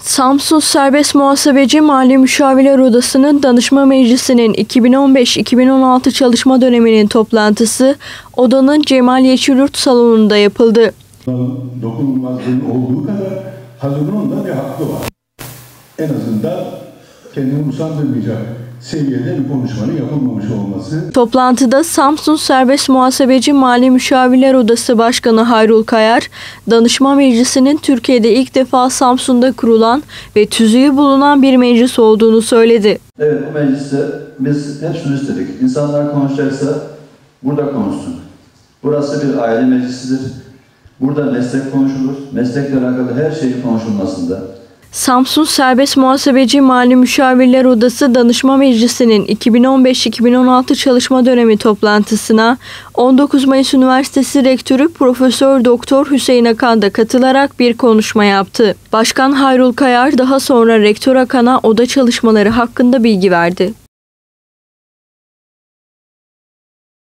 Samsun Serbest Muhasebeci Mali Müşavirler Odası'nın Danışma Meclisi'nin 2015-2016 çalışma döneminin toplantısı odanın Cemal Yeşilyurt salonunda yapıldı. Dokunulmazlığın olduğu kadar hazırlığın da bir hakkı var. En azından kendini usandırmayacak seviyede bir konuşmanın yapılmamış olması. Toplantıda Samsun Serbest Muhasebeci Mali Müşavirler Odası Başkanı Hayrul Kayar, Danışma Meclisi'nin Türkiye'de ilk defa Samsun'da kurulan ve tüzüğü bulunan bir meclis olduğunu söyledi. Evet, bu mecliste biz hep şunu istedik. İnsanlar konuşacaksa burada konuşsun. Burası bir aile meclisidir. Burada meslek konuşulur. Meslekle alakalı her şeyin konuşulmasında. Samsun Serbest Muhasebeci Mali Müşavirler Odası Danışma Meclisi'nin 2015-2016 çalışma dönemi toplantısına 19 Mayıs Üniversitesi Rektörü Profesör Doktor Hüseyin Akan da katılarak bir konuşma yaptı. Başkan Hayrul Kayar daha sonra Rektör Akan'a oda çalışmaları hakkında bilgi verdi.